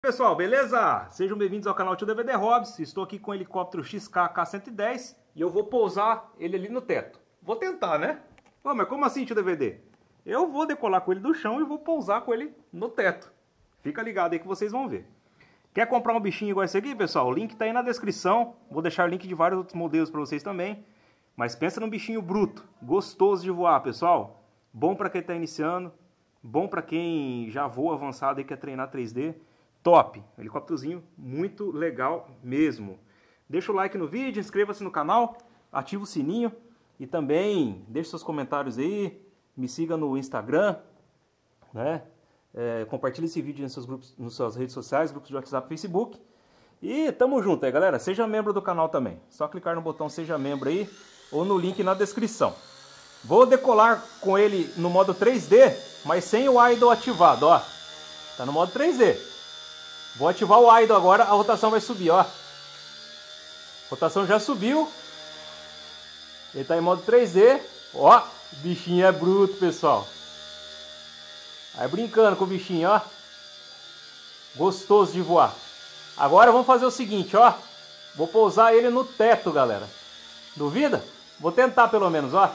pessoal, beleza? Sejam bem-vindos ao canal Tio DVD Hobbies. Estou aqui com o helicóptero XK-K110 e eu vou pousar ele ali no teto. Vou tentar, né? Pô, mas como assim, Tio DVD? Eu vou decolar com ele do chão e vou pousar com ele no teto. Fica ligado aí que vocês vão ver. Quer comprar um bichinho igual esse aqui, pessoal? O link tá aí na descrição. Vou deixar o link de vários outros modelos para vocês também. Mas pensa num bichinho bruto, gostoso de voar, pessoal. Bom para quem tá iniciando, bom para quem já voa avançado e quer treinar 3D. Top! Helicópterozinho muito legal mesmo. Deixa o like no vídeo, inscreva-se no canal, ativa o sininho e também deixe seus comentários aí, me siga no Instagram, né? Compartilhe esse vídeo nos seus grupos, nas suas redes sociais, grupos de WhatsApp, Facebook. E tamo junto aí, galera. Seja membro do canal também. Só clicar no botão Seja Membro aí ou no link na descrição. Vou decolar com ele no modo 3D, mas sem o idle ativado, ó. Tá no modo 3D. Vou ativar o idle agora, a rotação vai subir, ó. A rotação já subiu. Ele tá em modo 3D. Ó, bichinho é bruto, pessoal. Aí brincando com o bichinho, ó. Gostoso de voar. Agora vamos fazer o seguinte, ó. Vou pousar ele no teto, galera. Duvida? Vou tentar pelo menos, ó.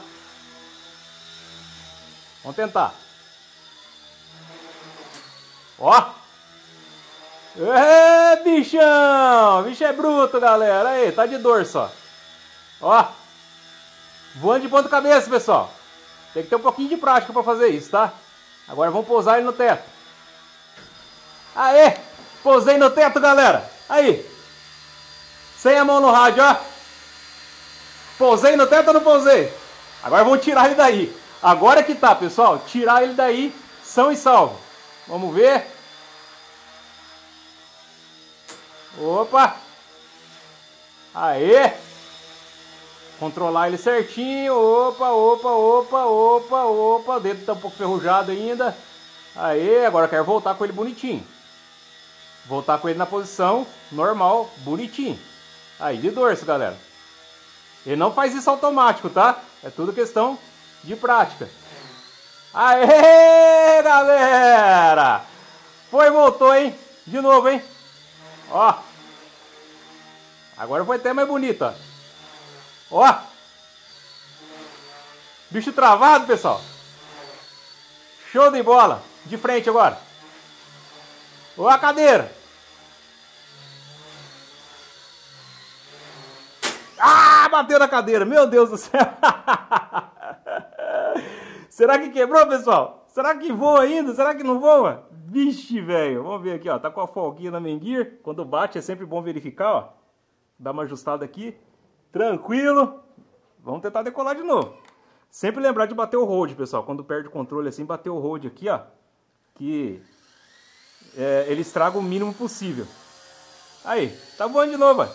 Vamos tentar. Ó. Bichão! Bicho é bruto, galera. Aí, tá de dor só. Ó. Voando de ponta cabeça, pessoal. Tem que ter um pouquinho de prática pra fazer isso, tá? Agora vamos pousar ele no teto. Aê! Pousei no teto, galera. Aí. Sem a mão no rádio, ó. Pousei no teto ou não pousei? Agora vamos tirar ele daí. Agora que tá, pessoal. Tirar ele daí, são e salvo. Vamos ver. Opa! Aê! Controlar ele certinho. Opa, opa, opa, opa, opa. O dedo tá um pouco ferrujado ainda. Aê, agora eu quero voltar com ele bonitinho. Voltar com ele na posição normal, bonitinho. Aí, de dorso, galera. Ele não faz isso automático, tá? É tudo questão de prática. Aê, galera! Foi, voltou, hein? De novo, hein? Ó. Agora foi até mais bonito, ó. Ó. Bicho travado, pessoal. Show de bola. De frente agora. Ó a cadeira. Ah, bateu na cadeira. Meu Deus do céu. Será que quebrou, pessoal? Será que voa ainda? Será que não voa? Vixe, velho. Vamos ver aqui, ó. Tá com a folguinha na menguir. Quando bate é sempre bom verificar, ó. Dá uma ajustada aqui. Tranquilo. Vamos tentar decolar de novo. Sempre lembrar de bater o hold, pessoal. Quando perde o controle assim, bater o hold aqui, ó. Que ele estraga o mínimo possível. Aí, tá voando de novo, ó.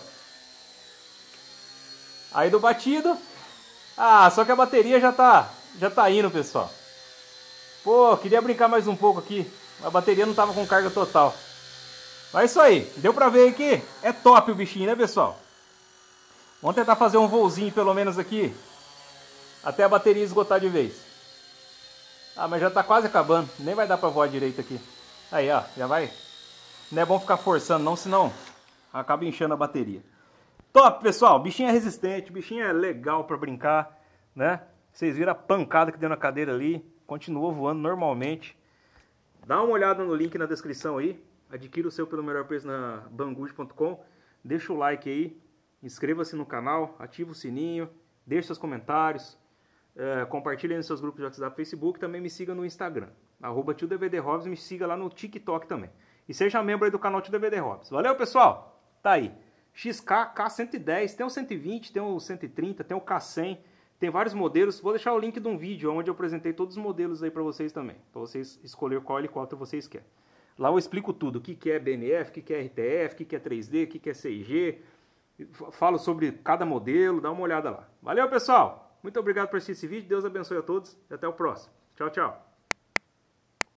Aí do batido. Ah, só que a bateria já tá indo, pessoal. Pô, queria brincar mais um pouco aqui. A bateria não tava com carga total. Mas é isso aí. Deu pra ver aqui? É top o bichinho, né, pessoal? Vamos tentar fazer um voozinho pelo menos aqui. Até a bateria esgotar de vez. Ah, mas já tá quase acabando. Nem vai dar pra voar direito aqui. Aí, ó. Já vai. Não é bom ficar forçando não, senão acaba inchando a bateria. Top, pessoal. Bichinho é resistente. Bichinho é legal pra brincar, né? Vocês viram a pancada que deu na cadeira ali. Continuou voando normalmente. Dá uma olhada no link na descrição aí. Adquira o seu pelo melhor preço na Banggood.com. Deixa o like aí. Inscreva-se no canal. Ativa o sininho. Deixe seus comentários. Compartilhe nos seus grupos de WhatsApp e Facebook. Também me siga no Instagram. @TioDVDHobbies. Me siga lá no TikTok também. E seja membro aí do canal Tio DVD Hobbies. Valeu, pessoal? Tá aí. XK-K110. Tem o 120, tem o 130, tem o K100. Tem vários modelos. Vou deixar o link de um vídeo onde eu apresentei todos os modelos aí para vocês também. Para vocês escolher qual helicóptero vocês querem. Lá eu explico tudo. O que é BNF, o que é RTF, o que é 3D, o que é CG. Falo sobre cada modelo. Dá uma olhada lá. Valeu, pessoal. Muito obrigado por assistir esse vídeo. Deus abençoe a todos. E até o próximo. Tchau, tchau.